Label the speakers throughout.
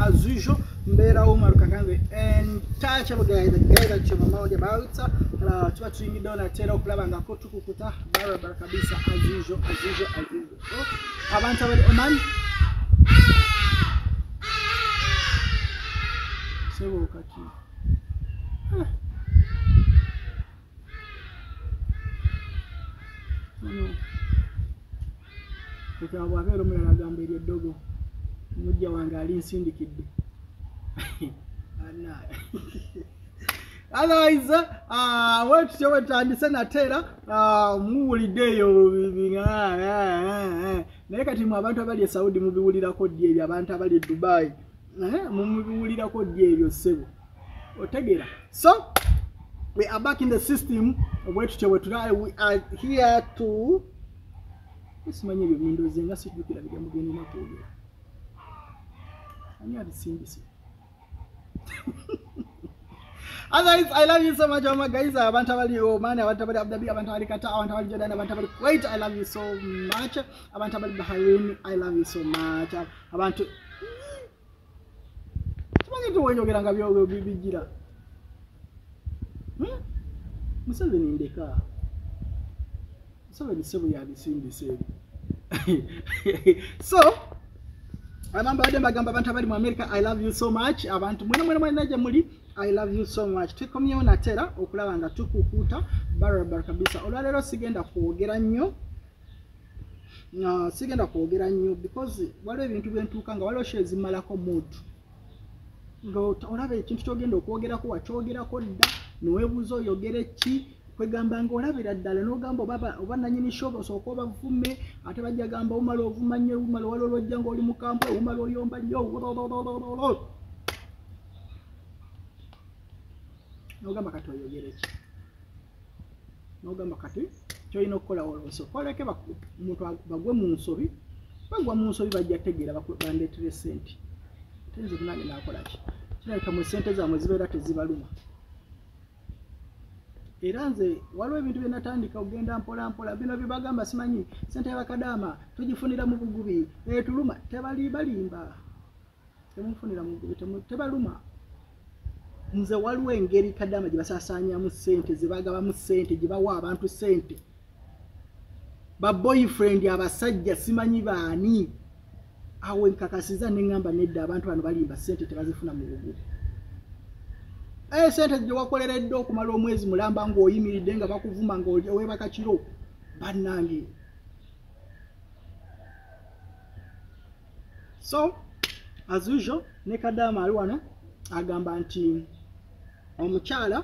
Speaker 1: as usual mbera Omar Kakanze and touchable guys that you know about tuba tuyingidde natera okulaba nga ko tukukuta barabara kabisa as usual so abantu abali Oman sebo kati Kwa wabero mulala gamba eri eddogo mujja wange ali nsindikidde ana otherwise what you want to natera muwuliddeyo naye kati mu abantu abali e Saudi mubiwulirako ddi ebyo abantu abali e Dubai mubiwulirako ddi ebyo ssebo otegera so we are back in the system we are here to simanyi ebyo bindoze nga sijjukira bigambo bye nina twogera ani abisimbise otherwise I love you so much my guys abantu abali Oman abantu abali Abu Dhabi abantu abali Qatar abantu abali Jordan abantu abali Kuwait I love you so much abantu abali Bahrain I love you so much abantu simanyi tuwonyogera nga byo bigira Museveni ndeka Museveni sebo yabisimbise so abamba bade bagamba abantu abali mu America I love you so much abantu mwene naje muri I love you so much tukomyewo natera okulaba nga tukukuta barabara kabisa olwalero sigenda kwogera nnyo because waliwo ebintu byentuuka nga waliwo shezi malako mutu ngo olaba ekintu kyogenda okwogerako wakyogerako dda niweebuuza oyogere ki kwegamba nga olabira ddala n'ogamba oba nannyini shobo osooka obavume ate bajja gamba omala ovuma nnyo omala wali olwojja ng'oli mu kampu omala oyomba nnyo n'ogamba kati oyogere ki n'ogamba kati kyolina okukola oleke omuntu bagwe mu nsobi bagwa mu nsobi bajja tegeera bandeetere sente ate nze nange naakola ki kirabika mu sente zammwe zibeera tezibaluma era nze waliwo ebintu bye natandika okugenda mpola bino bye bagamba simanyi sente y'abakadaama tugifunira mu bugubi tuluma balimba temufunira mu bugubi tebaluma nze waliwo engeri kadaama gye basaasaanyamu sente ze bagabamu sente gye bawa abantu sente ba boyfriend abasajja simanyi baani awo nkakasiza neŋŋamba nedda abantu bano balimba sente tebazifuna mu bugubi sente gye wakoleredde okumala omwezi mulamba ng'oyimiridde nga bakuvuma ng'owebaka kiro bannange so as usual ne kadaama ali wano agamba nti omukyala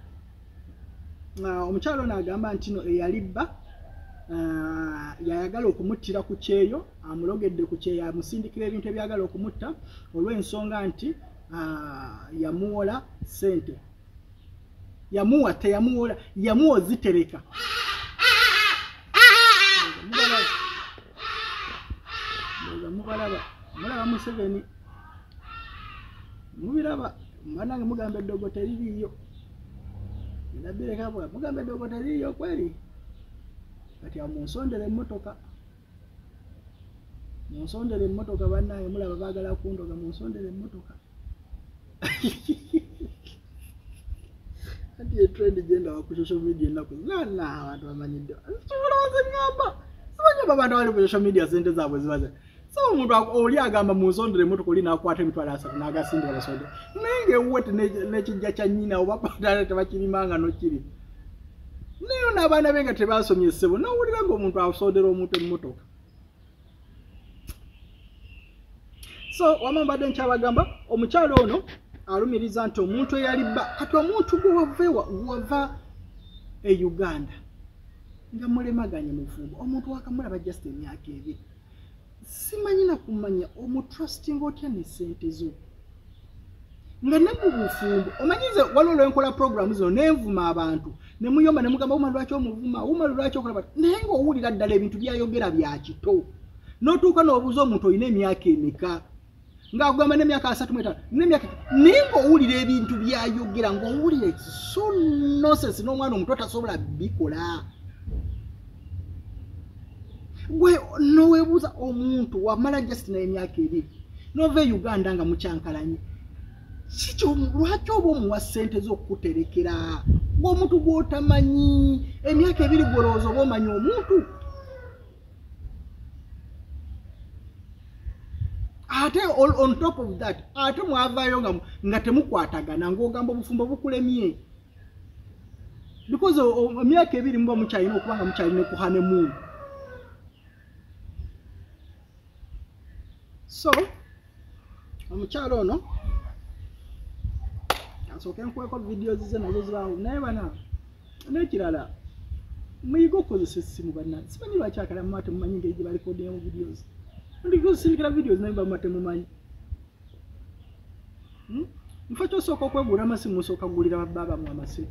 Speaker 1: ono agamba nti no eyalibba yayagala okumuttira ku kyeyo amulogedde ku kyeyo amusindikira ebintu ebyagala okumutta olw'ensonga nti yamuwola sente yamuwa zitereka mulaba Museveni mubiraba mwanange mugamba eddogo teririyo nabireka mugamba eddogo teririyo kweri kati amunsondere emmotoka bannange mulaba baagala kundoga munsondere emmotoka kati etrend genda ku social media ennaku abantu bamanyidde simanyi abantu abali ku social media sente zaabwe zibaze so omuntu oli agamba munsondere emmotoka oli n'akwata emitwalo 3 n'agasindika basonde naye ng'ewuwe n'ekijja kya nnyina oba patale tebakirimanga nokiri naye n'abaana be nga tebasomye ssebo n'owulira ng'omuntu asondera omuntu emmotoka so wamambadde nkyabagamba omukyalo ono alumiriza nti omuntu eyalibba kati omuntu gwava e Uganda nga mulemaganye mufumbo omuntu wakamulaba just emyaka ebiri simanyi nakumanya omutrusting otya ne sente zo nga ne mu bufumbo omanyize waliwo lwenkola programu zino nenvuma abantu ne muyomba ne mugamba uma lwaki omuvuma uma lwaki okola bati naye ng'owulira ddala ebintu byayogera bya kito n'otuuka n'obuuza omuntu olina emyaka emeka ng'akugamba n'emyaka 35 n'emyaka naye ng'owulira ebintu byayogera ng'owulira so nonsense n'omwana omuto tasobola bikola gwe n'oweebuuza omuntu wamala just n'emyaka ebiri nova Uganda nga mukyankalanye sikyo lwaki oba omuwa ssente z'okuterekera ng'omuntu gw'otamanyi emyaka 2 gwolowooza oba omanyi omuntu ate on top of that ate mwavaayo nga temukwatagana ng'ogamba obufumbo bukulemye because emyaka 2 muba mukyalina okuba nga mukyalina ku honeymoon. So omukyalo ono asooke nkweko videos ze nazo zibaawo naye bana n'ekirala muyiga okukozesa essimu banna simanyi lwaki akala mumate mumanyi engeri gye balikodingamu videos ndi kusindikira videos naye bamate mumanyi mfa kyosooka okwegula amasimu musooka kugulira baba mu amasimu.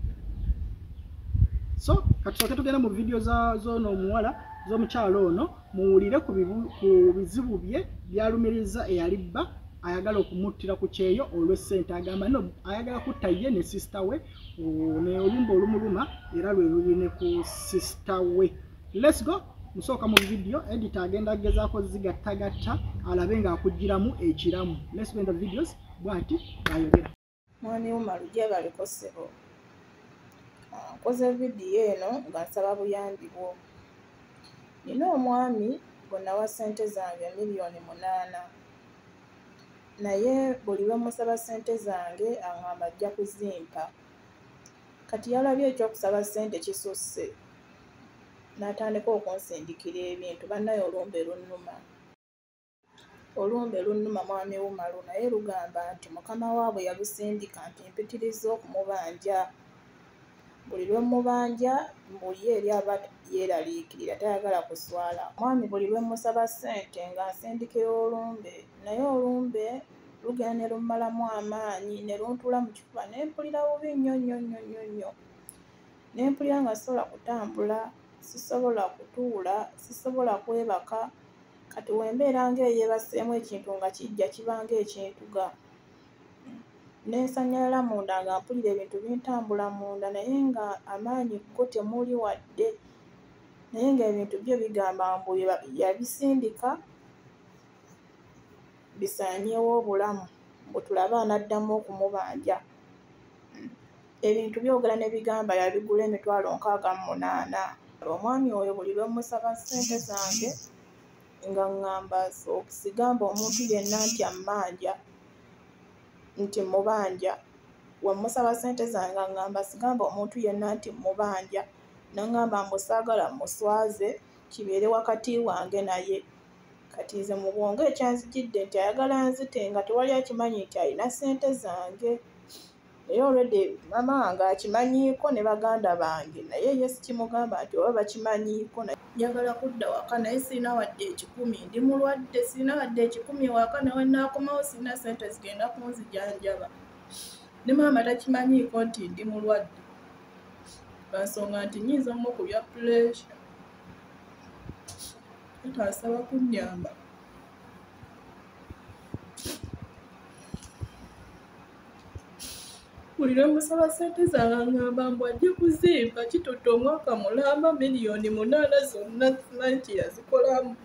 Speaker 1: So katusooke tugenda mu video z'ono omuwala z'omukyalo ono muwulire ku bizibu bye byalumiriza eyalibba ayagala okumuttira ku kyeyo olw'essente agamba no ayagala kutta ye ne sister we ne olumba olumuluma era lwe luli ne ku sister we. Let's go musooka mu video editor agenda agezaako zigattagatta alabe ng'akugiramu ekiramu. Let's go in the videos bwati ayogera
Speaker 2: mwami Umaru gye baliko ssebo nkoze vidiyo eno nga nsaba buyambi bwo. Nina omwami gwenawa ssente zange miliyoni 8 naye buli lwe musaba ssente zange aŋŋamba ajja kuzimpa. Kati yalabye ekyokusaba ssente kisusse n'atandika okunsindikira ebintu bannaye olumbe lunnuma mwami Umaru naye lugamba nti mukama waabwe yalusindika nti mpitiriza okumubanja. Buli lwe mubanja mbuli eri aba yeeraliikirira tayagala kuswala. Mwami buli lwe musaba ssente nga nsindikira olumbe naye olumbe lugenda ne lummalamu amaanyi ne luntula mu kifuba ne mpulira bubi nnyo ne mpulira nga sisobola kutambula sisobola kutuula sisobola kwebaka. Kati wembeera ng'eyeebaseemu ekintu nga kijja kibanga ekintuga nensanyalala munda nga mpulira ebintu bintambula munda naye nga amaanyi ko temuli wadde naye nga ebintu byo bigamba mbu yabisindika bisaanyewo obulamu mbu tulabe anaddamu okumubanja. Ebintu byogera ne bigamba yabigula emitwalo 68. Omwami oyo buli lwe musaba ssente zange nga ŋŋamba okusigamba omuntu yenna nti ammanja nti mubanja. Wamusaba ssente zange ŋŋamba sigamba omuntu yenna nti mubanja naŋŋamba mbu saagala muswaze kibeere wakati wange naye. Kati nze mu bwongo ekyanzijidde nti ayagala nzite nga tewali akimanyi nti alina ssente zange. Naye olwedde mama wange akimanyiiko ne baganda bange naye ye sikimugamba nti oba bakimanyiiko. Njagala kudda waka naye sirina wadde 10 ndi mulwadde sirina wadde 10 waka nawe naakomawo sirina ssente zigenda kunzijanjaba ne maama takimanyiiko nti ndi mulwadde lwansonga nti nnyinza omukubya puleesha ataasaba kunnyamba. Buli lwe musaba ssente zange aŋŋamba mbu ajja kuzimpa kitutte omwaka mulamba miliyoni 8 zonna simanyi kye yazikolamu.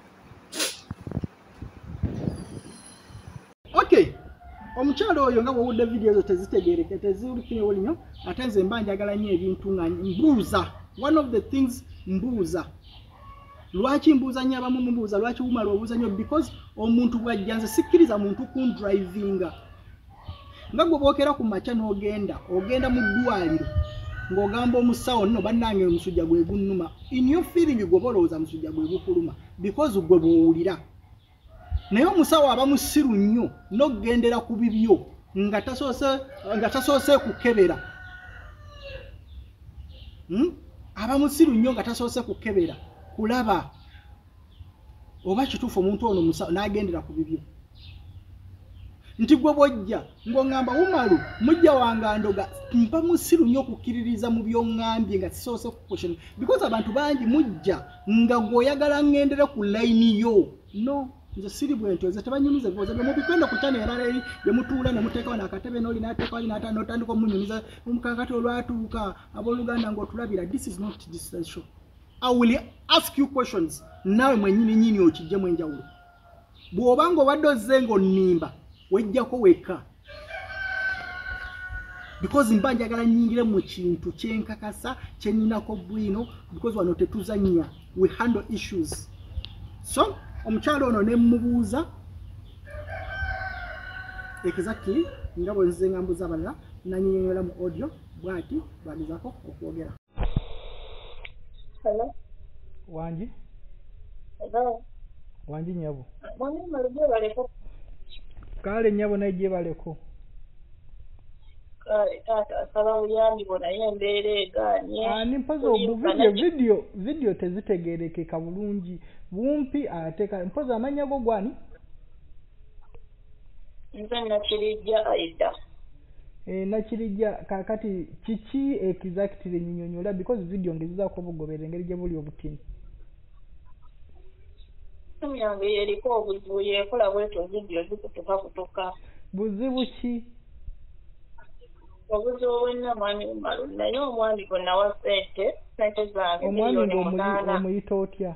Speaker 1: Okay omukyalo oyo nga bw'owudde video ezo tezitegeereke teziwulikire nnyo ate nze mba njagala nnyo ebintu nga mbuuza. One of the things mbuuza. Lwaki mbuuza nnyo abamu mbuuza lwaki Umaru obuuza nnyo because omuntu bw'ajja nze sikkiriza muntu kundrivinga. Nga gwe bookera ku makya n'ogenda mu ddwaliro ng'ogamba omusawo nno bannange omusujja gwe gunnuma in your feeling gwe bolowooza musujja gwe gukuluma because gwe bw'owulira. Naye omusawo aba musiru nnyo n'okugendera ku bibyo nga tasoose kukebera. Aba musiru nnyo nga tasoose kukebera kulaba oba kituufu omuntu ono musawo n'agendera ku bibyo. Nti gwe bw'ojja ng'oŋŋamba Umaru mujja wange andoga mpa musiru nnyo okukkiririza mu by'oŋŋambye nga sisoose kukwesheni because abantu bangi mujja nga gw'oyagala ŋŋendere ku layini yo. No nze siri bwentyo nze tebanyumiza bibuuzo bye mubitwenda ku channel erala eri gye mutuula ne muteekawo n'akatebe n'oli n'ateekawo ali n'otandika omunyumiza omukakati olwatuuka abooluganda ng'otulabira. This is not this show. I will ask you questions nawe mwennyini nnyini okijjemu enjawulo. bw'obanga obadde ozze ng'onnimba wejjako wekka because mba njagala nyingire mu kintu kyenkakasa kyenninako bwino because wano tetuzannya we handle issues. So omukyalo ono ne mmubuuza exactly nga bwe nzize nga mbuuza abalala nanyinyonyola mu audio bw'ati bwagezako okwogera.
Speaker 2: Hello.
Speaker 1: Wanji?
Speaker 2: Hello.
Speaker 1: Wanji nyabo?
Speaker 2: Mwami malugye baleko.
Speaker 1: Kale nyabo naye baleko.
Speaker 2: Kale tata asaba buyambi bona yembeera egaanye.
Speaker 1: Ni mpozo video tezitegeerekeka bulungi bumpi ateka mpozo amanya go gwani?
Speaker 2: Nze Nakirijja Aida.
Speaker 1: Nakirijja kakati kiki exactly nyinyonyola because video ngeziza ko bugobere engeri gye buli obutini.
Speaker 2: Simu yange eriko obuzibu yekola bweto video zikutuka.
Speaker 1: Buzibu ki?
Speaker 2: Obuzibu bwenna mwami malu naye omwami gonna wa sente zange.
Speaker 1: Omwami omuyita otya?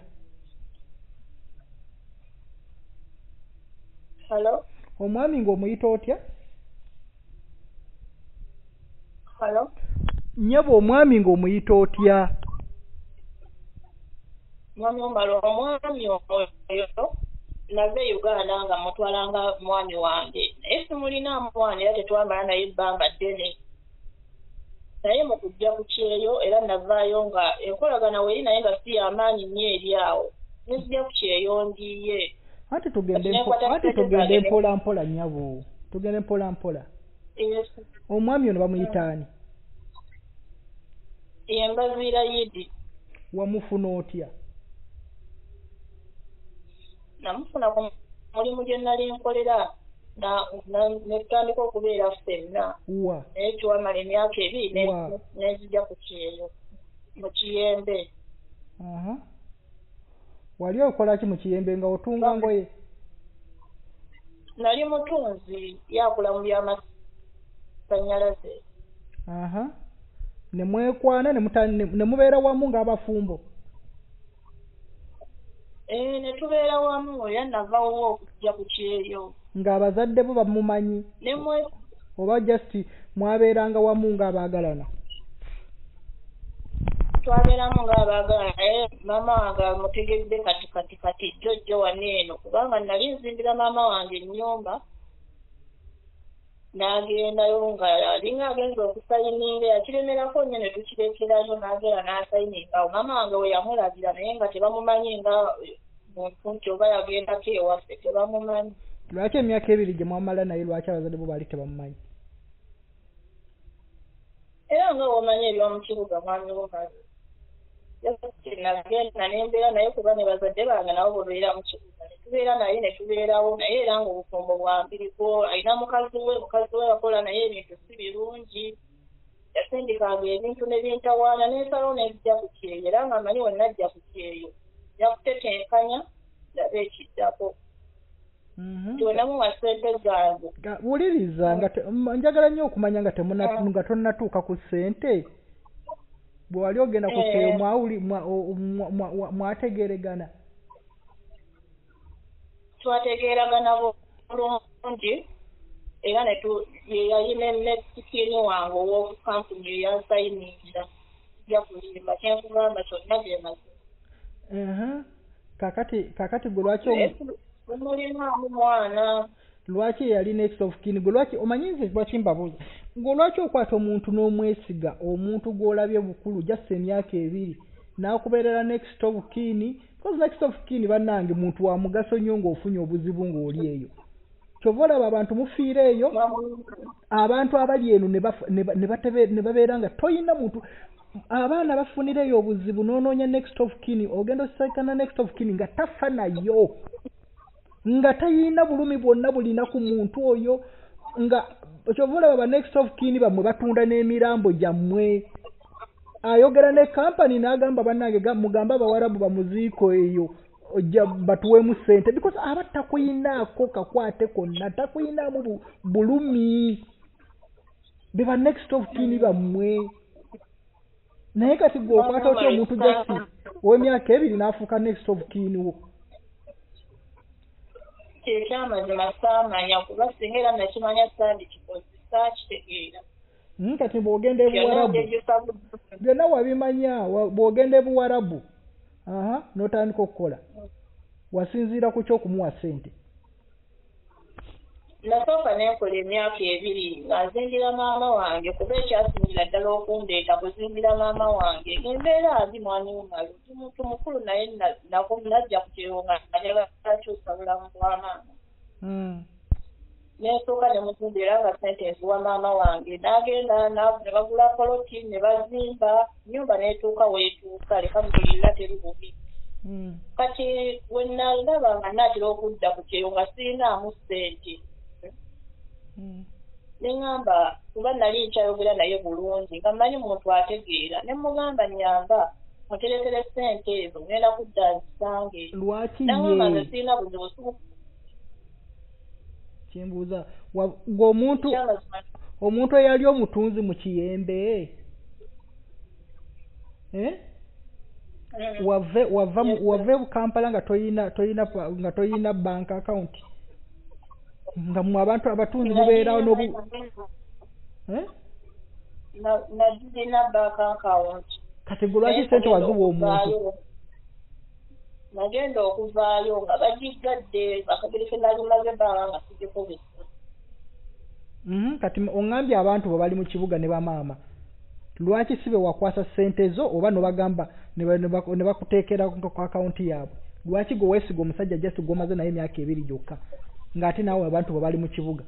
Speaker 2: Hello?
Speaker 1: Omwami ng'omuyita otya?
Speaker 2: Hello?
Speaker 1: Nyabo omwami ng'omuyita otya?
Speaker 2: Mwami omalo omwami oyo nave Uganda nga mutwalanga mwami wange. Ese mulina mwana era tetwambala naye ebbanga ddene. Naye mu kujja ku kyeyo era navaayo nga enkolagana weeri naye nga si y'amaanyi nnyo eri awo. Nezijja ku kyeyo ndiye.
Speaker 1: Ate tugende mpola nyabo. Tugende mpola.
Speaker 2: Yes.
Speaker 1: Omwami ono bamuyita ani?
Speaker 2: Yembazira Yidi.
Speaker 1: Wamufuna otya?
Speaker 2: Namufuna ku mulimu gye nali nkolera netutandika okubeera ffenna. Naye kiwamala emyaka ebiri nezijja ku kyeyo mu Kiyembe.
Speaker 1: Wali okola ki mu Kiyembe nga otunga ngoye?
Speaker 2: Nali mutunzi yakula mu by'amasannyalaze.
Speaker 1: Ne mwekwana ne mubeera wamu ng'abafumbo?
Speaker 2: Ne tubeera wamu era navawo okujja ku kyeyo.
Speaker 1: Ng'abazadde bo bamumanyi? Oba just mwabeeranga wamu ng'abaagalana?
Speaker 2: Twabeeramu ng'abaagalana naye maama wange amutegedde kati jjojjo waneeno kubanga nali nzimbira maama wange ennyumba n'agendayo nga alinga agenza okusayininga yakiremerako nnyo ne tukirekerayo n'agera n'asayiningawo. Maama wange we yamulabira naye nga tebamumanyi nga muntu nti oba yagendako ewaffe tebamumanyi.
Speaker 1: Lwaki emyaka ebiri gye mwamala naye lwaki abazadde bo baali tebamumanyi?
Speaker 2: Era nga womanyi eby'omu kibuga mwami womazi. Nagenda nembeera naye kuba ne bazadde bange nabo babeera mu kibuga ne tubeera naye ne tubeerawo naye era ng'obufumbo bwambiriko alina mukazi we yakola naye ebintu si birungi yasindikanga ebintu ne bintawaana n'ensalawo n'ezijja ku kyeyo era nga amanyi wenna ajja ku kyeyo yakutetenkanya ndaba ekiddako tuwenamu wa ssente zange.
Speaker 1: Wuliriza njagala nnyo okumanya nga tonnatuuka ku ssente bwe wali ogenda ku kyeyo mwategeeragana?
Speaker 2: Twategeeragana bulungi era yayina nesikini wange ow'okukampuni eyansayiningira ja kuyimba kyenkugamba kyonna byemaze.
Speaker 1: Kakati gwe lwaki
Speaker 2: mulinamu mwana
Speaker 1: lwaki yali next of kin gwe lwaki omanyi nze lwaki mbabuuza gwe lwaki okwata omuntu n'omwesiga omuntu gw'olabye bukulu just emyaka ebiri n'akubeerera next of kin because next of kin bannange muntu wa mugaso nnyo ng'ofunye obuzibu ng'oli eyo kyova olaba abantu mufiira eyo abantu abali eno ne babeera nga toyina muntu abaana bafunireyo obuzibu n'onoonya next of kin ogenda osakana next of kin nga tafa nayo nga tayina bulumi bwonna bulina ku muntu oyo nga kyova olaba ba next of kin bamwe batunda n'emirambo gyammwe ayogera ne kampani n'agamba bannange mugamba abawarabu bamuziiko eyo ojja batuweemu ssente because aba takuyinaako kakwate konna takuyinaamu bulumi be ba next of kin bammwe naye kati gwe okwata otya omuntu jasi ow'emyaka ebiri n'afuuka next of kin wo
Speaker 2: Ekyamazima saamanya kuba singa era nakimanya sandikikozesa kitegeera.
Speaker 1: Kati bw'ogenda ebuwarabu byonna wabimanya bw'ogenda ebuwarabu n'otandika okukola wasinziira ku ky'okumuwa ssente.
Speaker 2: Nasooka neekola emyaka 2 nga nzimbira maama wange kuba ekyasingira ddala okundeeta kuzimbira maama wange embeera mbi mwani wumalo muntu mukulu naye najja ku kiro nga akyusa bulamu bwa maama. Nesooka ne muzimbira nga ssente nziwa maama wange n'agenda ne bagula poloti ne bazimba nnyumba n'etuuka weetuuka leka mubulirira teri bubi. Kati we nalaba nga naatera okudda ku kiro nga sirinaamu ssente neŋŋamba kuba nali nkyayogera naye bulungi nga mmanyi muntu ategeera ne mugamba nyamba muterekere ssente ezo ngenda kudda nzisange.
Speaker 1: Lwaki
Speaker 2: naŋŋamba nze sirina buzibu
Speaker 1: kyembuuza omuntu eyali omutunzi mu Kiyembe wave Kampala nga toyina bank account nga mu abantu abatunzi mubeerawo
Speaker 2: nadina bank account.
Speaker 1: Kati gwe lwaki ssente waziwa omuntu?
Speaker 2: Nagenda okuvaayo nga bagigadde bakagereke nalimaze ebbanga nga sigikozesa.
Speaker 1: Kati oŋŋambye abantu bo bali mu kibuga ne bamaama lwaki sibe wakwasa ssente zo oba nobagamba ne bakuteekera ku akawunti yaabwe? Lwaki gwe weesiga omusajja just gwomaze naye emyaka 2 gyokka ng'ate naawe abantu bo bali mu kibuga?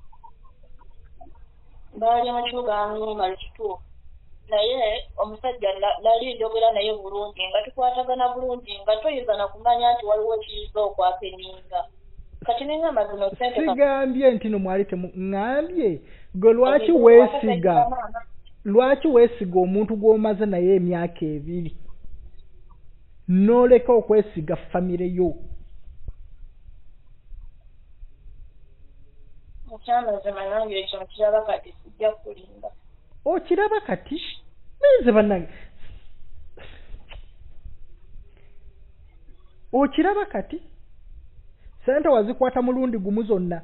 Speaker 2: Baali mu kibuga ng'omala kituufu naye omusajja nali njogera naye bulungi nga tukwatagana bulungi nga toyinza na kumanya nti waliwo ekiyiza okwapeninga. Kati neŋŋamba zino ssente
Speaker 1: sigambye nti no mwali ŋŋambye gwe lwaki weesiga omuntu gw'omaze naye emyaka 2 n'oleka okwesiga famire yo?
Speaker 2: Ekyamazima nange ekyo nkiraba kati sijja kulinda.
Speaker 1: Okiraba kati menze bannange okiraba kati ssente wazikwata mulundi gumu zonna?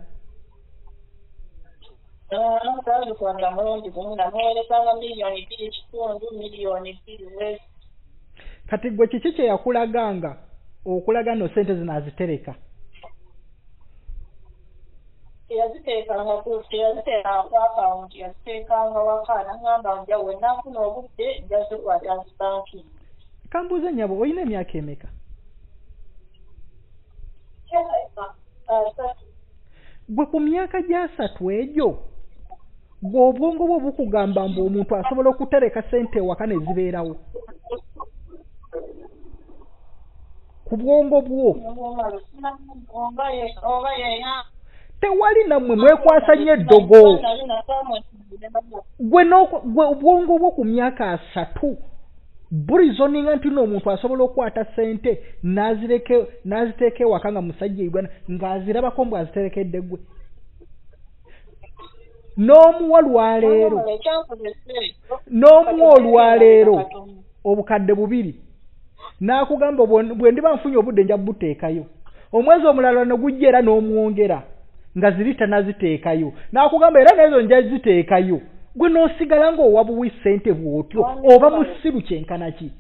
Speaker 2: Tazikwata mulundi gumu namuweerezanga miliyoni 2.5 miliyoni 2
Speaker 1: Kati gwe kiki kye yakulaganga okulaga no ssente zino azitereka?
Speaker 2: Yaziteekanga ku akawunti yaziteekanga waka naŋŋamba nja we nafuna obudde nja zikwata nzibanki.
Speaker 1: Kambuuze nnyabo olina emyaka emeka? Gwe ku myaka gya 3 egyo gwe obwongo bwo bukugamba mbu omuntu asobola okutereka ssente ewaka ne zibeerawo? Ku bwongo bwo tewali nammwe mwekwasa nnyo eddogo. Gwe obwongo bwo ku myaka 3 burizoninga nti n'omuntu asobola okukwata ssente n'aziteeka ewaka nga musajja Uganda ng'azirabako mbw aziterekedde gwe. N'omuwa olwaleero obukadde 2 n'akugamba bwe ndiba nfunye obudde nja buteekayo. Omwezi omulala ne gujja era n'omwongera nga zirita naziteekayo n'akugamba era n'ezo nja ziteekayo. Gwe n'osigala ng'owabuwi ssente bw'otyo oba musiru kyenkana ki?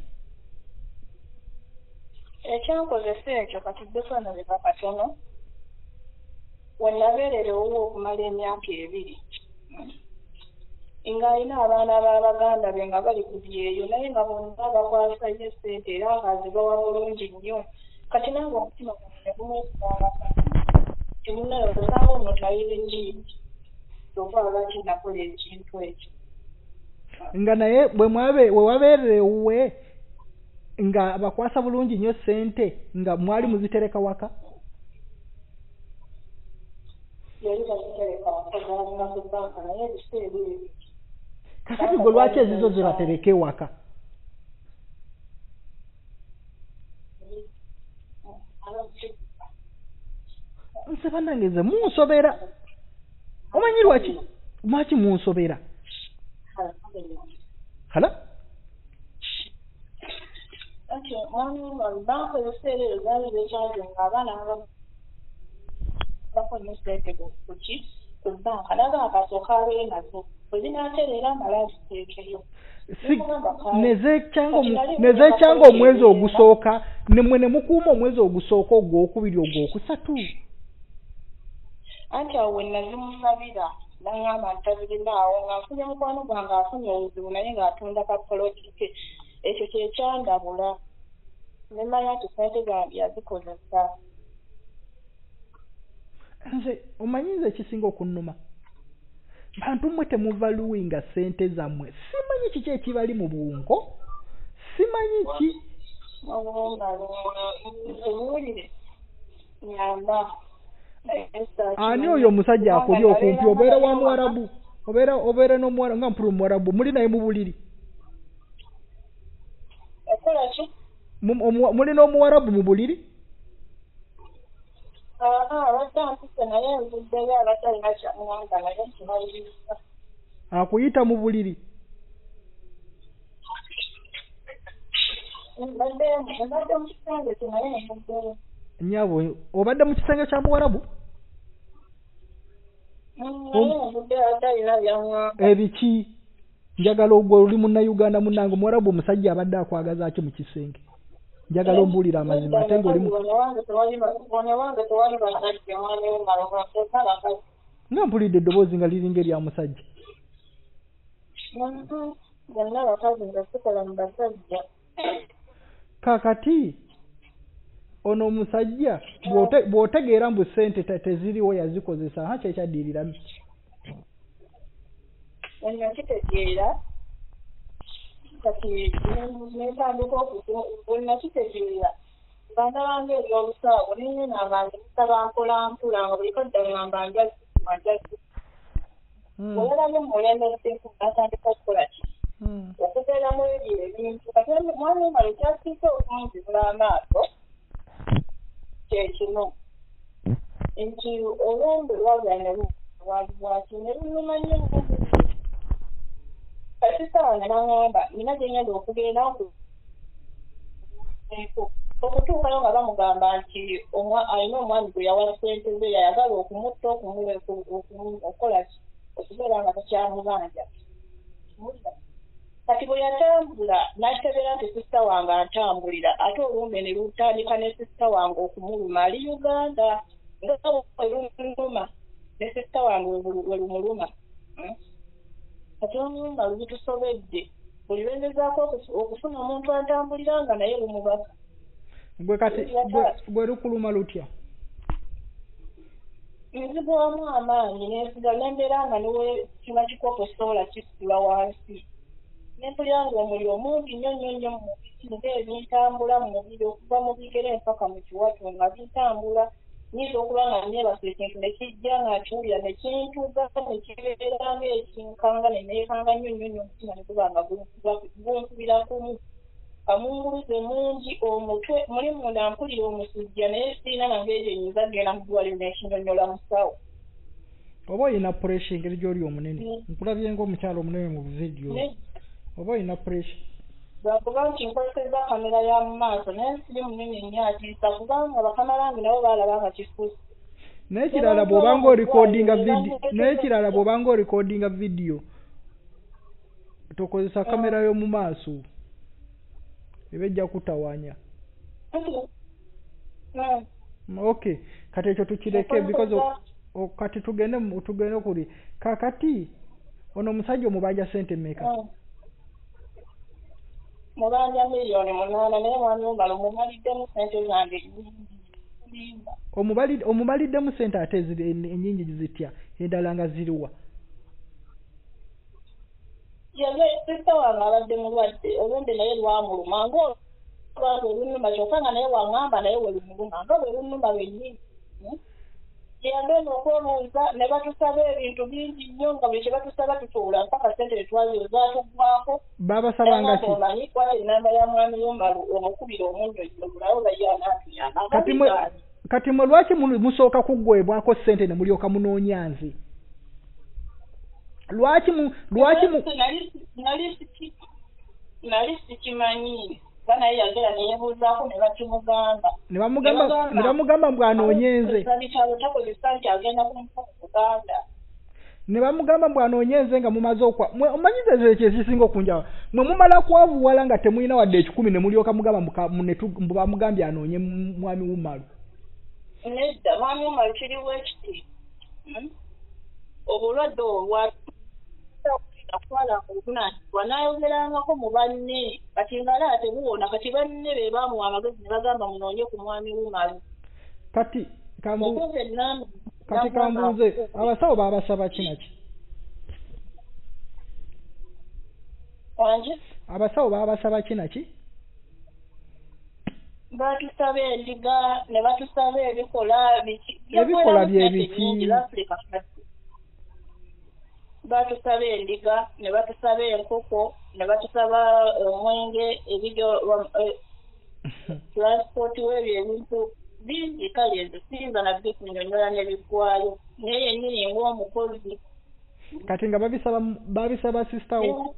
Speaker 2: Ekyankozesa ekyo kati bifaananira katono wenabeererewo okumala emyaka 2 ng'alina abaana b'abaganda be nga bali ku byeyo naye nga bonna bakwasa ye ssente era ng'azibawa bulungi nnyo. Kati nange omutima gwange gumwesanga temunayo osanga omuntu ayirengiri oba lwaki nakola ekintu ekyo.
Speaker 1: Nga naye we wabeererewe nga bakwasa bulungi nnyo ssente nga mwali muzitereka waka?
Speaker 2: Yali bazitereka waka nga ku banka naye ebiseera ebiri.
Speaker 1: Kakati gwe lwaki ezizo zibatereka ewaka? Nse bannange nze munsobera. Omanyi lwaki munsobera? Hala?
Speaker 2: Banka ebiseera ebyo zaali zekyaze ng'abaana bakona sente kuki ku banka naga akasooka abeere nazo bwe zinaatereera amala ziteekeyo
Speaker 1: nezekyanga omwezi ogusooka nemwe ne mukuuma omwezi ogusooka ogwokubiri ogwokusatu
Speaker 2: anti awo we nazimusabira naŋŋamba ntazirinaawo nga nfunye mukwano gwange afunye obuzibu naye ng'atunda kapoloti ke ekyo kyekyandabula nemanya nti sente zange yazikozesa.
Speaker 1: nze omanyiza ekisinga okunnuma bantu mmwe temuvaluwinga sente zammwe simanyi kiki ekibali mu bwongo simanyi ki
Speaker 2: ebuulire nyamba
Speaker 1: ani oyo omusajja akuli okumpi obeera wa muwarabu obeera n'omuwarabu nga mpulu muwarabu muli naye mu buliri
Speaker 2: ekola ki
Speaker 1: muli n'omuwarabu mu buliri akuyita mu buliri nyabo obadde mu kisenge kya muwarabu ebiki njagala ogwo oli munnayuganda munnange muwarabu omusajja abadde akwagaza ki mu kisenge njagala ombuulira amazima ate ng'olimu nga mpulidde eddoboozi nga liringa erya musajja kakati ono omusajja bw'otegeera mbu ssente teziriwo yazikozesa ha kyekyaddiiriramu
Speaker 2: nakitegeera kati netandika nakitegeera banda bange ebyolusaabo ninyenanga nzisaba mpolampola nga buli kadda ngamba njazi olabye mulemeseko natandika okukola ki okubeeramu ebyo ebintu kati mwami mala ekyasiise okunzibula amaaso kyekino nti olwembe lwagala ne lwalibwaki ne lunuma nnyo kati sawa ne baŋŋamba nina gye ngenda okugenda okutuukayo nga bamugamba nti alina omwami gwe yawa ssente ze yayagala okumutta okukola ki okubeera nga takyamubanja kati bwe yatambula n'akitegeera nti sisita wange antambulira ate olumbe ne lutandika ne sisita wange okumuluma ali Uganda nga welumuluma ne sisita wange welumuluma kati olumba lubitusobedde buli lwengezaako okufuna omuntu antambulira nga naye lumubaka
Speaker 1: gwe kati gwe lukuluma lutya
Speaker 2: nzigwamu amaanyi nensiga nembeera nga niwe kima kikopo sola kisula wansi nempulira nga omuliro mungi nnyo nnyo nnyo mu mubiri ngaebintambula mu mubiri okuva mu bigere mpaka mu kiwato nga bitambula nyinza okuba nga nyebasa ekintu nekijja nga kiwulira nekintuga nekibeera ngaekinkanga neneekanga nnyo nnyo nnyo omutima neguba nga gunkubira kumu kamunguluze mungi omutwe muli munda mpulira omusujja naye sirina nange egyo nyinza genda mu ddwaliro nekinyonyola musawo
Speaker 1: oba olina puresha engeri gy'oli omunene nkulabye ng'omukyalo omunene mu vidiyo oba olina puresha lwakuba nti
Speaker 2: nkozesezza kamera ya mu maaso naye siri munene nnyo atiisa kubanga bakama bange nabo baalaba nga kifuusi
Speaker 1: naye kirala bw'obanga orikodinga vidiyo tokozesa kamera y'omu maaso eba ejja kutawanya okay kati ekyo tukireke because kati tugende kuli kakati ono omusajja omubanja sente mmeka
Speaker 2: mubanja miliyoni 8 naye mwami omala omumaliddemu sente zange
Speaker 1: omubaliddemu sente ate ennyingi zitya endala nga ziriwa
Speaker 2: yaze sista wange abadde mulwadde olwembe naye lwamuluma ngaolwaze olunuma kyokka nga naye waŋŋamba naye welumuluma nga bwe lunuma lwennyini yagenda okwebuuza ne batusaba ebintu bingi nnyo nga buli kye batusaba tutuula mpaka sente netwaziyo zaatuggwako
Speaker 1: babasabanga ki
Speaker 2: omanyi kwala enamba ya mwami womalu omukubira omunno olawo bayanatuyana
Speaker 1: kati mwe lwaki musooka kuggwebwako sente ne mulyoka munoonya nze lwaki
Speaker 2: nali sikimanyi bana yagera ne yebuuzaako ne bakimugamba
Speaker 1: ne bamugamba mbu anoonyenze ne bamugamba mbu anoonyenze nga mumaze omanyize ekyo ekisinga okunjawa mwe mumala kwavuwala nga temulina wadde 10 ne mulyoka mugamba mbu bamugambye anoonye mwami Wumalu.
Speaker 2: Nedda mwami Wumalu kiriwo ekiti obulwadde obwatwala obuvunaanyizibwa n'ayogerangako mu banne kati ngala tebuwona kati banne be baamuwa amagezi ne bagamba munoonye ku mwami Wumalu.
Speaker 1: Kati kambuuze abasawo baabasaba kinaki? Abasawo baabasaba kinaki?
Speaker 2: Batusaba endiga ne batusaba ebikola
Speaker 1: byebiki?
Speaker 2: Batusaba endiga ne batusaba enkoko ne batusaba omwenge ebiryo transport webyo ebintu bingi kale ezo siyinza nabyo kunyonyola n'ebiggwayo naye yennyini ng'omukozi
Speaker 1: kati nga babisaba sister wo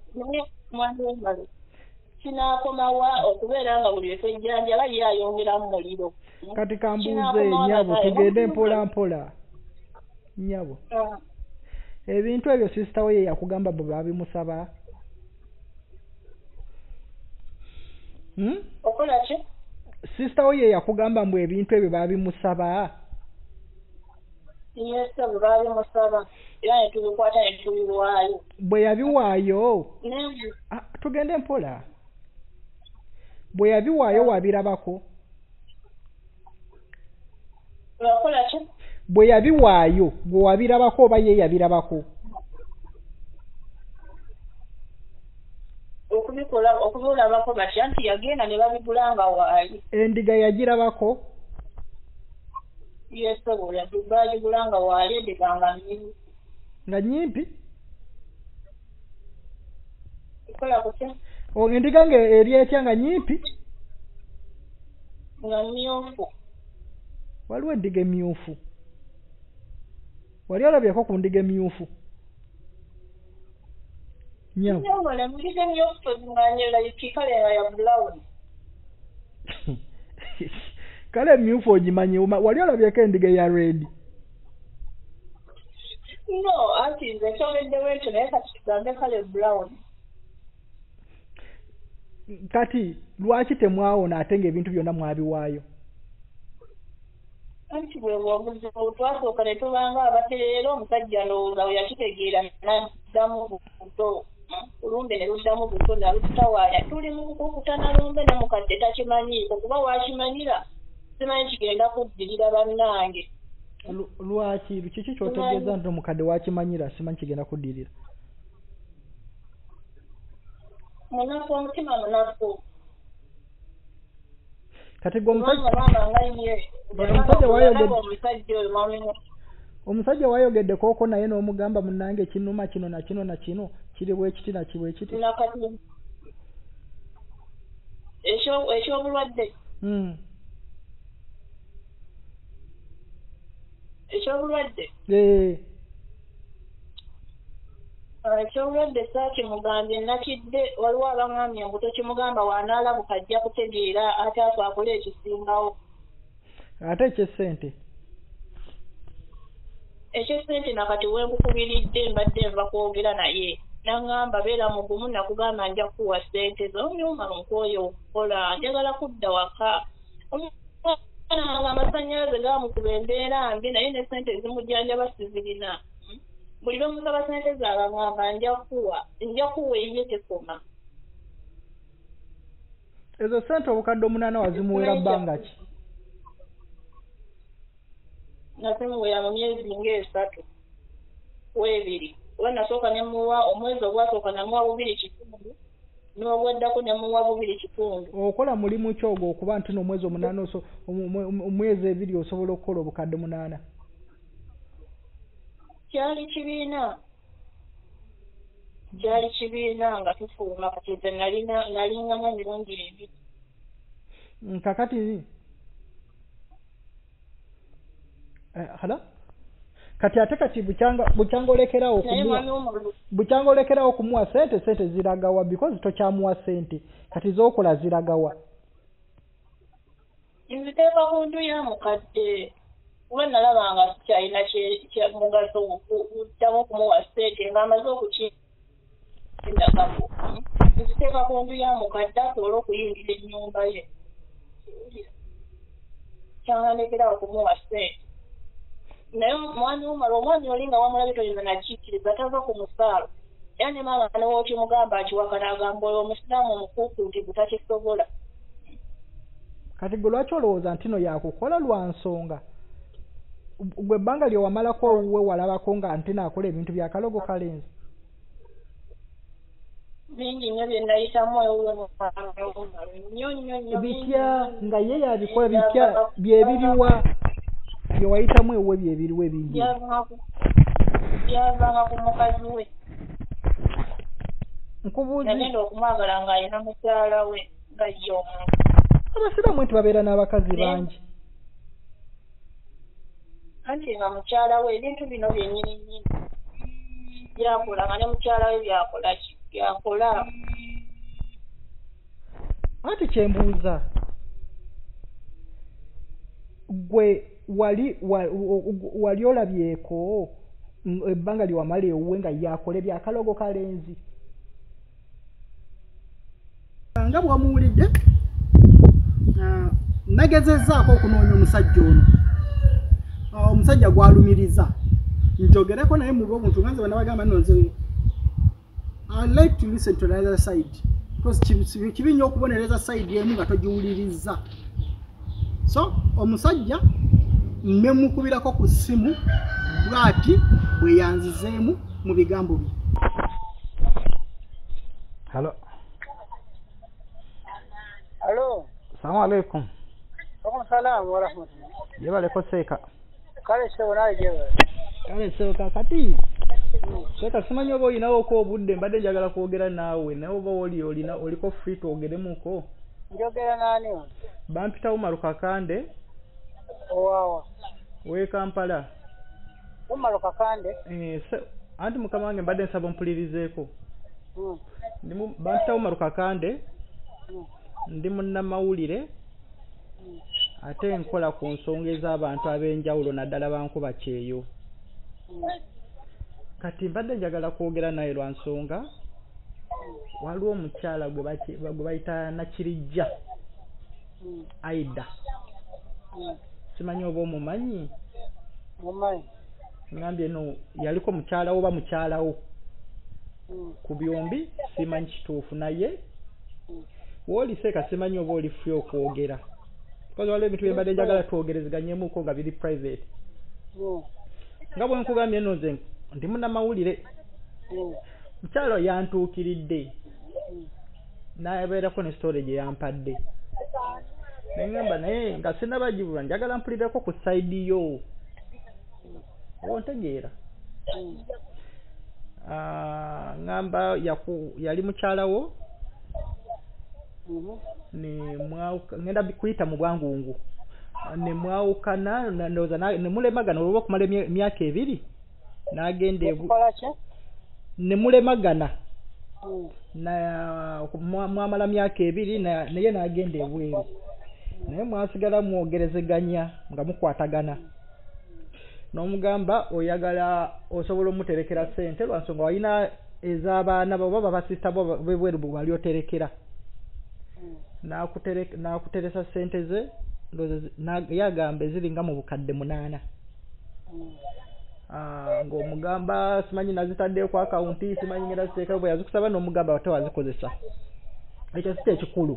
Speaker 2: kinaakomawa okubeera nga buli lwetwejjanjala ye ayongeramu muliro.
Speaker 1: Kati kambuuze nyabo tugende mpola mpola nyabo ebintu ebyo sister wo ye yakugamba bwe babimusaba
Speaker 2: okola ki?
Speaker 1: Sister wo ye yakugamba mbu ebintu ebyo babimusaba?
Speaker 2: Yes, bwe babimusaba era ne tubikwata ne tubiwaayo.
Speaker 1: Bwe yabiwaayo tugende mpola bwe yabiwaayo wabirabako?
Speaker 2: Okola ki?
Speaker 1: Bwe yabiwaayo gwe wabirabako oba ye yabirabako?
Speaker 2: Okubulabako batya nti yagenda ne babigulanga waali.
Speaker 1: Endiga yagirabako?
Speaker 2: Yes, bagigulanga waali endiga nga
Speaker 1: nyimpi?
Speaker 2: Kola kutya?
Speaker 1: Endiga nga eri etya nga nyimpi?
Speaker 2: Nga myufu.
Speaker 1: Waliwo endiga emyufu? Wali olabyeko ku ndiga emyufu?
Speaker 2: Nyawala ndiga emyufu zinganyela ikikale ya brown.
Speaker 1: Kale emyufu ogimanyi wali olabyeko endiga ya red?
Speaker 2: No, anti nze kyobeddewo ekyo naye kati kigambe kale brown.
Speaker 1: Kati lwaki temwawona ate ng'ebintu byonna mwabiwaayo?
Speaker 2: Anti bwe bwobuzibu twasooka ne tubanga abatereera omusajja ndowooza we yakitegeera naddamu buto olumbe ne luddamu buto nalututawaanya tuli mu kukutana lumbe ne mukadde takimanyiiko kuba wakimanyira simanyi kigenda kuddirira bannange.
Speaker 1: Lwaki kiki kyotegeeza nti omukadde wakimanyira simanyi kigenda kuddirira?
Speaker 2: Munafu omutima munafu.
Speaker 1: Kati gwe omusajja wayogedde kooko naye n'omugamba munnange kinuma kino na kino na kino kiri bwekiti nakiri bwekiti?
Speaker 2: Ekyobulwadde ekyobulwadde ekyobulwadde saakimugambye nakidde waliwo abaŋŋambye mbu tokimugamba waanaalabuka ajja kutegeera ate afa akole ekisingawo.
Speaker 1: Ate eky'essente?
Speaker 2: Eky'essente nakati wenkukubiridde mbadde nva kwogera naye naŋŋamba beera mugumu nakugamba nja kukuwa ssente z'omyuma nkooyo okukola njagala kudda waka. Omwana wange amasannyalaze gaamukuba embeera mbi naye ne ssente ezimujjanjaba sizirina. Buli lw'omusaba ssente z'abaŋŋamba nja kuwa eyiye tekoma.
Speaker 1: Ezo ssente obukadde 8 wazimuwera bbanga ki?
Speaker 2: Nazimuwera mu myezi nga 3 2 we nasooka ne muwa omwezi ogwasooka namuwa 2.5 n'ogwaddako ne muwa 2.5.
Speaker 1: Okola mulimu ki ogwo okuba nti n'omwezi 8 omwezi 2 osobola okukola obukadde 8? Kyali kibiina nga tufuuma kati nze nalingamu emirundi 2. Kakati kati ate kati bukyangolekerawo okumuwa sente ziragawa because tokyamuwa sente kati z'okola ziragawa
Speaker 2: nziteeka ku ndu ya mukadde kuba nalaba nga kyalina kyamugaso okuddamu okumuwa sente ng'amaze okukindagamu nziteeka ku ndu ya mukadde asobola okuyingira ennyumba ye kyangandekerawo okumuwa sente naye omwami omala omwami oli nga wamulabe toyinza nakikkiriza tava ku musaalo era ne maama newookimugamba akiwakana agamba oyo omusiraamu omukuuku nti butakisobola
Speaker 1: kati gwe lwaki olowooza nti no yakukola lwa nsonga gwe ebbanga lye wamalako owuwe walabako nga nti naakola ebintu bya kalogo kalenzi
Speaker 2: bingi nnyo bye nayitamu
Speaker 1: bitya nga ye yabikola bitya byebiriwa bye wayitamu ewuwe byebiriwa ebingi
Speaker 2: byavanga ku mukazi we
Speaker 1: nkubuuzi
Speaker 2: nagenda okumwagala ng'alina mukyala we nga ye omuntu
Speaker 1: abasiraamu nti babeera n'abakazi bangi
Speaker 2: anti nga mukyala we ebintu bino byennyini nnyini byakola nga ne mukyala we byakola
Speaker 1: anti kyembuuza gwe wali olabyeko ebbanga lye wamala ewuwe nga yakola ebyakalogo kalenzi nga bwamuwulidde nagezezzaako okunoonya omusajja ono omusajja gwalumiriza njogereko naye muba omuntu nganze banabagamba nonze I like to listen to the other side because kibi nnyo okubonereza side emu nga togiwuliriza so omusajja mmemukubirako ku ssimu bw'ati bwe yanzizeemu mu bigambo bye halo salamu alaikum
Speaker 3: Salamu wa rahmatullah.
Speaker 1: Yebaleko seeka
Speaker 3: Kale sewo naye jeba.
Speaker 1: Kale sewo kakati seeka simanyi oba olinawo ko obudde mbadde njagala kwogera naawe naye oba oliko free twogeremuko
Speaker 3: njogera nani ono
Speaker 1: bampitawo Maluka Kande
Speaker 3: owawa
Speaker 1: we Kampala
Speaker 3: Maluka Kande
Speaker 1: anti mukama wange mbadde nsaba mpulirizeeko bampitawo Maluka Kande ndi munnamawulire ate nkola ku nsonga ez'abantu ab'enjawulo naddala bankuba kyeyo kati mbadde njagala kwogera naye lwa nsonga waliwo omukyala gwe bayita Nakirijja Aida simanyi oba omumanyi
Speaker 3: mumanyi
Speaker 1: ngambye no yaliko mukyalawo oba mukyalawo ku byombi simanyi kituufu naye woli seeka simanyi oba oli free okwogera because waliwo ebintu byembadde njagala twogerezganyemuko nga biri private nga bwe nkugambye nno nze ndi munnamawulire mukyalo yantuukiridde n'abeerako ne story gye yampadde neŋŋamba naye nga sinnabagibulwa njagala mpulireko ku side yo oba ontegeera ŋŋamba yali mukyalawo ngenda kuyita mu bwangungu ne mwawukana ne mulemagana olwo okumala emyaka 2 n'agenda ne mulemagana mwamala myaka 2 naye n'agenda ebweru naye mwasigala mwogerezeganya nga mukwatagana n'omugamba oyagala osobola omuterekera ssente lwa nsonga walina ez'abaana baba babasista bo bebweru bwali oterekera n'akuteresa ssente ze yagamba eziringa mu bukadde 8 ng'omugamba simanyi nazitaddeyo ku akawunti simanyi ngenda ziteekayo bwe yazikusaba n'omugamba tewazikozesa ekyo si kyekikulu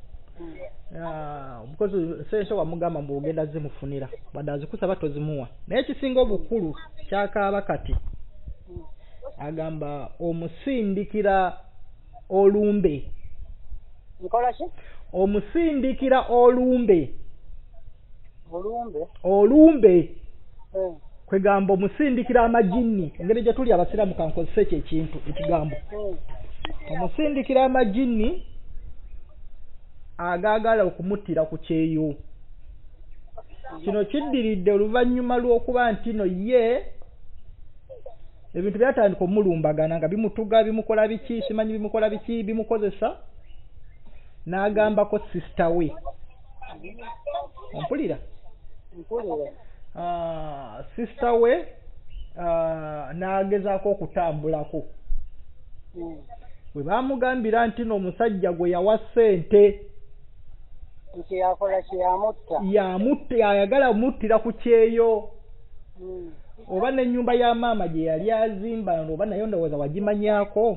Speaker 1: because ssente wamugamba mbu ogenda zimufunira wadde azikusaba tozimuwa naye ekisinga obukulu kyakaaba kati agamba omusindikira olumbe omusindikira olumbe kwegamba omusindikira amajini engeri gye tuli abasiraamu kankozesa ekyo ekintu ekigambo omusindikira amajini agaagala okumuttira ku kyeyo kino kiddiridde oluvannyuma lw'okuba nti no ye ebintu byatandika omulumbagana nga bimutuga bimukola biki simanyi bimukola biki bimukozesa n'agambako sister we ompulira sister we n'agezaako okutambulako bwe baamugambira nti n'omusajja gwe yawa ssente
Speaker 3: nti yakola kyeyamutta
Speaker 1: ayagala muttira ku kyeyo oba n'ennyumba ya maama gye yali azimba oba nayo ndowooza wagimanyako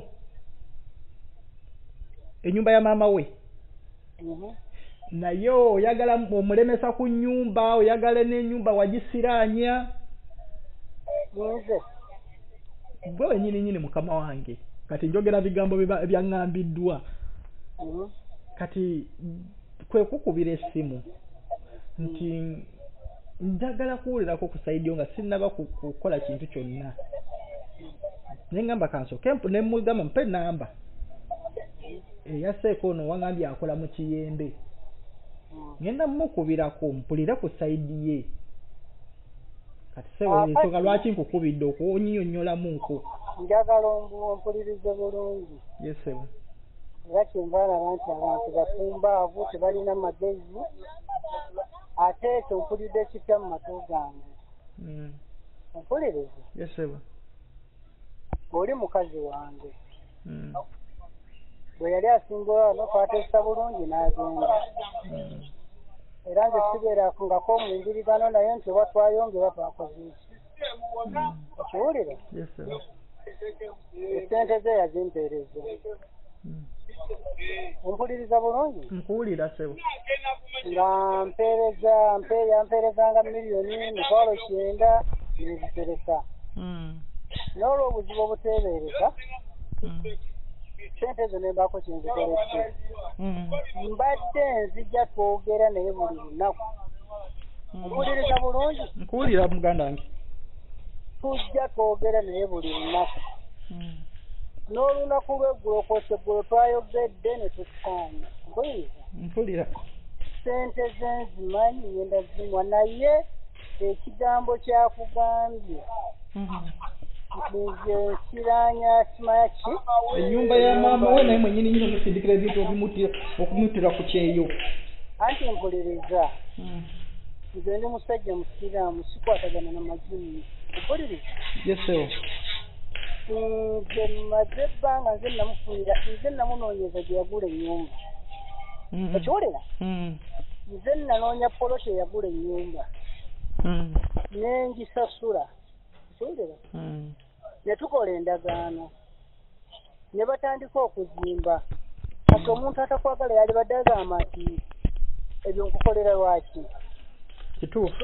Speaker 1: ennyumba ya maama we naye oyagala omulemesa ku nnyumba oyagala n'ennyumba wagisiraanya
Speaker 3: nze
Speaker 1: gwe wenyini mukama wange kati njogera bigambo ebyaŋŋambiddwa kati kwe kukubira essimu nti njagala kuwulirako ku saidiyo nga sinnaba kukola kintu kyonna neŋŋamba kansooke nemugamba mpe namba eyasseeko ono waŋŋambye akola mu kiyembe ngenda mukubirako mpulire ku saidi ye kati sewe ensonga lwaki nkukubidde okunyonyolamuko
Speaker 3: njagala ompulirize bulungi
Speaker 1: yesewe
Speaker 3: era kyembalaba nti abantu bafumbaavu tebalina magezi ate ekyo mpulidde ekipya mu matu gange ompulirize
Speaker 1: yesewe
Speaker 3: oli mukazi wange bwe yali asinga wano twatesa bulungi n'agenda era nze sibeerangako mu mbirigano naye nti oba twayongera twakoze eki okiwulira esente ze yazimpeereza ompuliriza bulungi
Speaker 1: nkuwulira sebo
Speaker 3: nga yampeerezanga $1,900,000 nezitereka n'olw'obuzibu obuteebereka sente zo nembaako kyenzikoledde mbadde nzija twogera naye buli lunaku mpuliriza bulungi
Speaker 1: nkuwulira muganda wange
Speaker 3: tujja twogera naye buli lunaku n'olunaku lw'eggulo kwoseggulo twayogedde ne tukukaanya
Speaker 1: mpulira
Speaker 3: sente ze nzimanyi ngenda zimwa naye ekigambo kyakugambye nze nsiranya kimaya ki
Speaker 1: ennyumba ya maama we naye mwenyini nyini omusindikira ebintu okumuttira ku kyeyo
Speaker 3: anti mpuliriza nze ndi musajja musiraamu sikwatagana na majini mpuliriza
Speaker 1: yesewo
Speaker 3: nze mmaze ebbanga nze namufunira nze namunoonyeza gye yagula ennyumba okiwulira nze nanoonya poloti eyagula ennyumba nengisasula okiwulira ne tukola endagaano ne batandika okuzimba kati omuntu atakwagala yali badde agamba nti ebyo nkukolera lwaki
Speaker 1: kituufu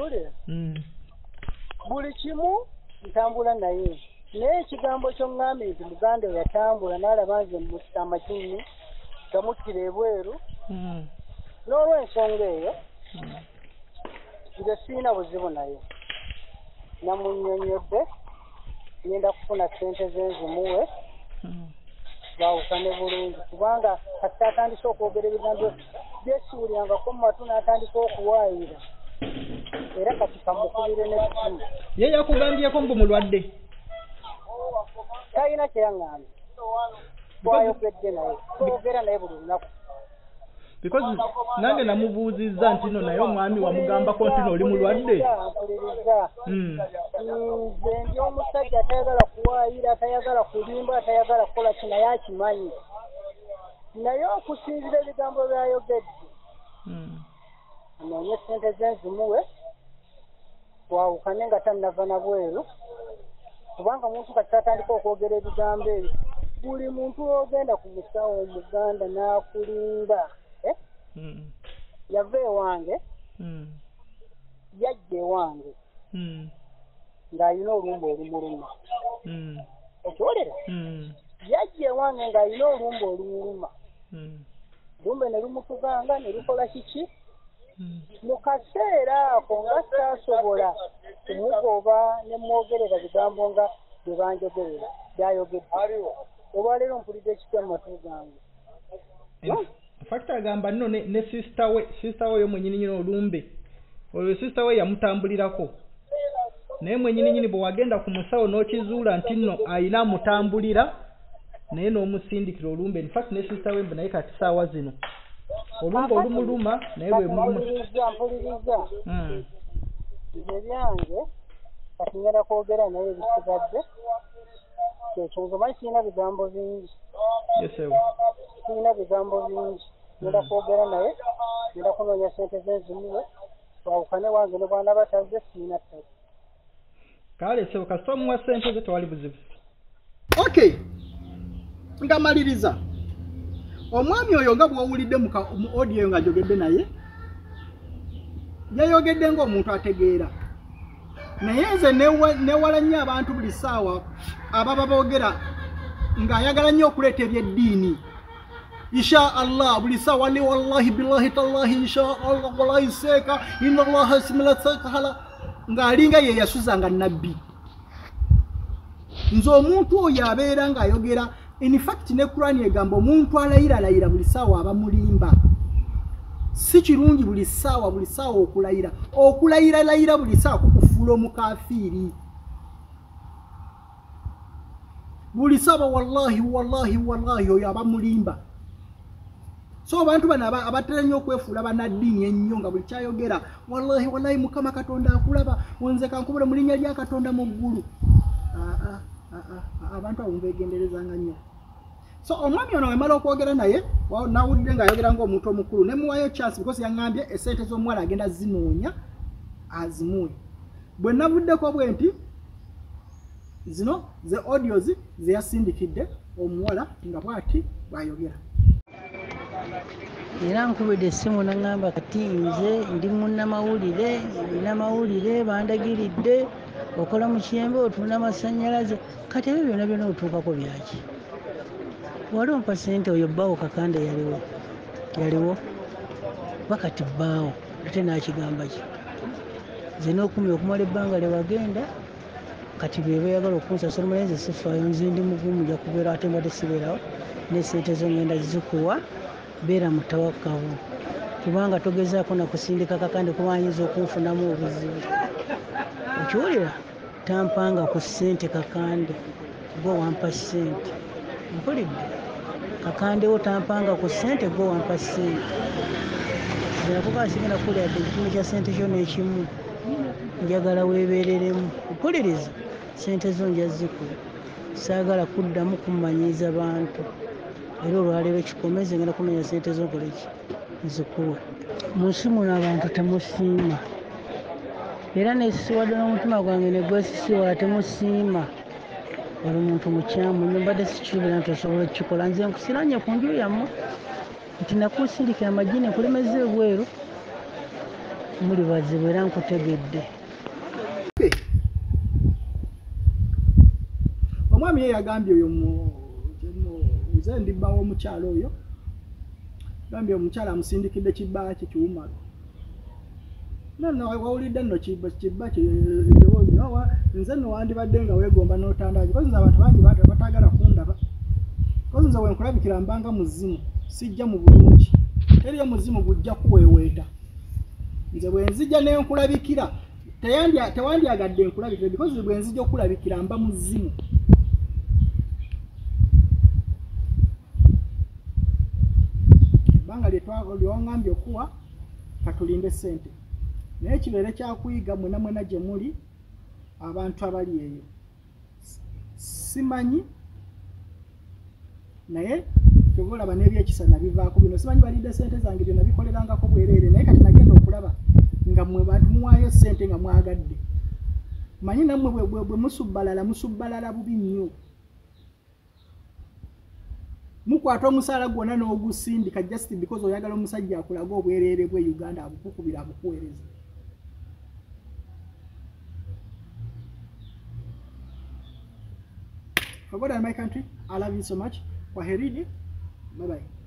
Speaker 3: buli kimu ntambula naye naye ekigambo ky'oŋŋambye nti muganda we yatambula n'alaba nze mutta amajini gamuttira ebweru n'olw'ensonga eyo nze sirina buzibu naye namunnyonnyodde ngenda kufuna ssente zenzimuwe bawukane bulungi kubanga kati atandise okwogera ebigambo byesiwulyangako mu matu n'atandika okuwaayira era kati kamukubire n'ekisimu
Speaker 1: ye yakugambyeko mbu mulwadde
Speaker 3: talina kyeyaŋŋambye twayogedde naye twogera naye buli lunaku
Speaker 1: because nange namubuuzizza nti no naye omwami wamugambako nti no oli mulwadde
Speaker 3: mpuliriza nze ndi omusajja atayagala kuwaayira atayagala kulimba atayagala kukola ki naye akimanyi naye okusinzira ebigambo byayogedde anoonye sente zenzimuwe wawukane nga tannava na bweru kubanga omuntu kati atandika okwogera ebigambo ebyo buli muntu ogenda ku musawo omuganda n'akulimba yava ewange yajja ewange ng'alina olumba olumuluma okiwulira yajja ewange ng'alina olumba olumuluma lumbe ne lumutuganga ne lukola kiki mu kaseera ako nga saasobola kumugoba ne mwogerera bigambo nga bye banjogerera byayogedde olwaleero mpulidde ekipya mu matu gange
Speaker 1: fakita agamba nno ne sister we yo mwenyini nyina olumbe oyo sister we yamutambulirako naye mwennyini bwe wagenda ku musawo n'okizuula nti nno ayina mutambulira naye n'omusindikira olumbe. In fact ne sister Wembe naye kati saawa zino olumbe olumuluma naye bwe muluma.
Speaker 3: Mpuliriza nze byange kati ngenda kwogera naye ebisigadde kyekyo nze manyi sirina bigambo bingi. Sirina bigambo bingi ngenda kwogera naye ngenda kunoonya ssente zezimuwe twawukane wange ne bwana batazze sirina ttale.
Speaker 1: Kale sebo kasita omuwa ssente ze tewali buzibu. Okay, nga maliriza omwami oyo nga bw'owulidde mu audio nga jogedde naye yayogedde ng'omuntu ategeera, naye nze newala nnyo abantu buli ssaawa ababa boogera ng'ayagala nnyo okuleeta ebyeddiini. Insha Allah buli ssaawa li wallahi billahi tallahi insha Allah wallahi seeka inna Allah ismila seeka ng'alinga ye yasuzanga nabbi. Nze omuntu oyo abeera ng'ayogera, in fact ne Qur'an egamba omuntu alayira buli ssaawa abamulimba. Si kirungi buli ssaawa okulayira buli ssaawa kukufuula omukafiiri. Buli ssaawa wallahi oyo abamulimba. So abantu bano abatera nnyo okwefuula bannaddiini ennyo nga buli kyayogera wallahi Mukama Katonda akulaba wonze kankubule mu linnya lya Katonda mu ggulu. Abantu abo beegenderezanga nnyo. So omwami ono wemala okwogera naye nawulidde ng'ayogera ng'omuntu omukulu ne muwayo chance because yaŋŋambye essente z'omuwala agenda zinoonya azimuwe. Bwe navuddeko bwe nti zino ze audios ze yasindikidde omuwala nga bw'ati bw'ayogera.
Speaker 4: Era nkubidde essimu n'aŋŋamba kati nze ndi munnamawulire bandagiridde okola mu Kiyembe otunda amasannyalaze kati ebyo byonna otuukako byaki? Wali ompa ssente oyo bbaawo Kakande yaliwo bakati bbaawo ate n'akigamba ki? Nze n'okumya okumala ebbanga lye wagenda kati be bayagala okunsasula naye nze sifaayo, nze ndi mugumu nja kubeera ate mbadde sibeerawo n'essente zo ngenda zikuwa. Beera mutawakkavu kubanga togezaako nakusindika Kakande kuba ayinza okunfunamu obuzibu. Okiwulira? Tampanga ku ssente Kakande, gwe wampa ssente. Mpulidde? Kakande wo tampanga ku ssente, gwe wampa ssente. Nze nakuba sigenda kukulira dde ekitundu kya ssente kyo n'ekimu. Njagala weebeereremu. Mpuliriza, ssente zo nja zikuwa. Saagala kuddamu kummanyiiza bantu. Era olwaleero ekikomeze ngenda kunoonya ssente zo nkole ki? Nzikuwe. Mu nsi muno abantu temusiima. Era neesisiwadde n'omutima gwange ne gwesisiwala temusiima. Oli muntu mukyamu nnyo mbadde sikiruubira nti osobola okukikola. Nze nkusiranye ku nju yammwe nti nakusindikira amaggi ne nkulemeza ebweru. Muli bazibu era nkutegedde.
Speaker 1: Omwami ye yagambye oyo nze ndibbawo omukyalo oyo. Gambye omukyala amusindikidde kibba kye kiwumalo. Nno wawulidde nno kibba nze nno wandibadde nga weegomba n'otandaazi. Kozi nze abantu bangi batagala kundaba. Kozi nze wenkulabikira mbanga muzimu sijja mu bulungi. Eriyo muzimu gujja kuweeweeta. Nze bwe nzijja ne nkulabikira tewandyagadde nkulabikira because bwe nzijja okulabikira mba muzimu. Ebbanga ly'oŋŋambye okuwa katulinde ssente. Naye kibeere kyakuyiga mwena gye muli abantu abali eyo. Simanyi naye kyova olaba n'ebyekisa nabivaako bino. Simanyi balidde ssente zange byo nabikolerangako bwereere naye kati nagenda okulaba nga mmwe bantu muwaayo ssente nga mwagadde. Manyi nammwe bwe musubbalala bubi nnyo. Mukwata omusaala gwonna n'ogusindika just because oyagala omusajja akulaga obwereere bwe Uganda abukukubira abukuweereza. For God and my country, I love you so much. Kwaherini. Bye bye.